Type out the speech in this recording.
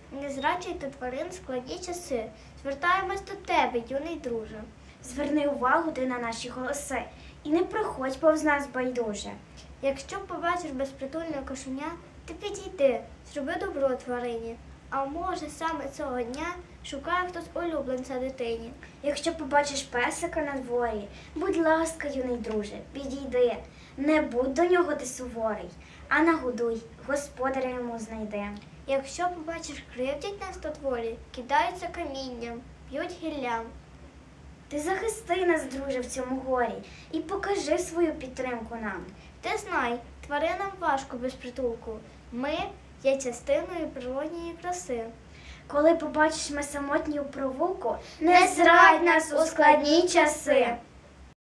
Не зраджуйте тварин в складні часи. Звертаємось до тебе, юний друже. Зверни увагу ти на наші голоси і не проходь повз нас байдуже. Якщо побачиш безпритульне кошеня, ти підійди, зроби добро тварині. А може, саме цього дня шукає хтось улюбленця дитині. Якщо побачиш песика на дворі, будь ласка, юний друже, підійди. Не будь до нього ти суворий, а нагодуй, господаря йому знайди. Якщо побачиш, кривдять нас на дворі, кидаються камінням, б'ють гіллям. Ти захисти нас, друже, в цьому горі і покажи свою підтримку нам. Ти знай, тваринам важко без притулку. Ми є частиною природньої краси. Коли побачиш ми самотні у провулку, не зрадь нас у складні часи.